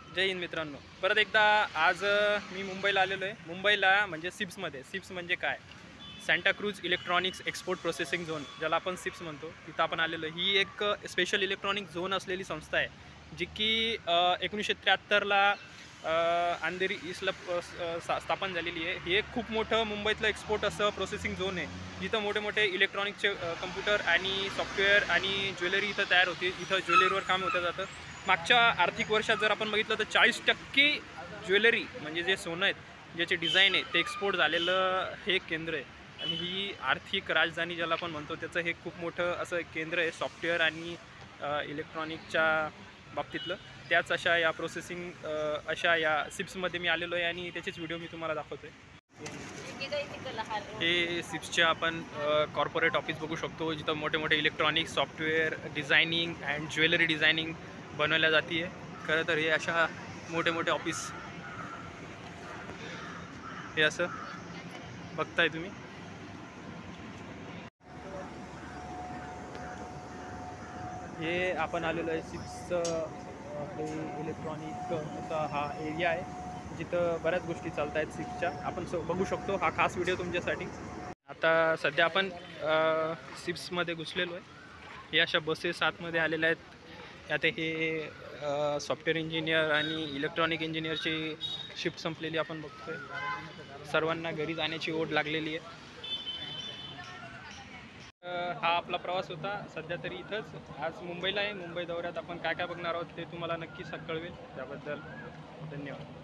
जय हिंद मित्रांनो. परत एकदा आज मी मुंबईला आलेलो आहे. मुंबईला म्हणजे सिप्समध्ये. सिप्स म्हणजे काय? Santacruz electronics export processing zone, ज्याला आपण सिप्स म्हणतो, तिथं आपण आलेलो आहे. ही एक स्पेशल इलेक्ट्रॉनिक झोन असलेली संस्था आहे, जी की 1973ला अंधेरी ईस्टला स्थापन झालेली आहे. हे एक खूप मोठं मुंबईतलं एक्सपोर्ट असं प्रोसेसिंग झोन आहे, जिथं मोठे मोठे इलेक्ट्रॉनिकचे कम्प्युटर आणि सॉफ्टवेअर आणि ज्वेलरी इथं तयार होते. इथं ज्वेलरीवर काम होतं जातं. मागच्या आर्थिक वर्षात जर आपण बघितलं तर 40% ज्वेलरी म्हणजे जे सोनं आहेत, ज्याचे डिझाईन आहे, ते एक्सपोर्ट झालेलं हे केंद्र आहे. आणि ही आर्थिक राजधानी ज्याला आपण म्हणतो, त्याचं हे खूप मोठं असं केंद्र आहे सॉफ्टवेअर आणि इलेक्ट्रॉनिकच्या बाबतीतलं. त्याच अशा या प्रोसेसिंग अशा या सिप्समध्ये मी आलेलो आहे आणि त्याचेच व्हिडिओ मी तुम्हाला दाखवतो आहे. हे सिप्सचे आपण कॉर्पोरेट ऑफिस बघू शकतो, जिथं मोठे मोठे electronic software designing and jewellery designing बनवल्या जाते. खरं तर हे अशा मोठे मोठे ऑफिस हे असं बघताय तुम्ही. हे आपण आलेलो आहे सिप्सचं हे इलेक्ट्रॉनिक असा हा एरिया आहे, जिथं बऱ्याच गोष्टी चालत आहेत सिप्सच्या. आपण बघू शकतो. हा खास व्हिडिओ तुमच्यासाठी. आता सध्या आपण सिप्समध्ये घुसलेलो आहे. हे अशा बसेस आतमध्ये आलेल्या आहेत. आता हे सॉफ्टवेअर इंजिनियर आणि इलेक्ट्रॉनिक इंजिनियरची शिफ्ट संपलेली आपण बघतोय. सर्वांना घरी जाण्याची ओढ लागलेली आहे. हा आपला प्रवास होता. सध्या तरी इथंच आज मुंबईला आहे. मुंबई दौऱ्यात आपण काय काय बघणार आहोत ते तुम्हाला नक्कीच कळवेल. त्याबद्दल धन्यवाद.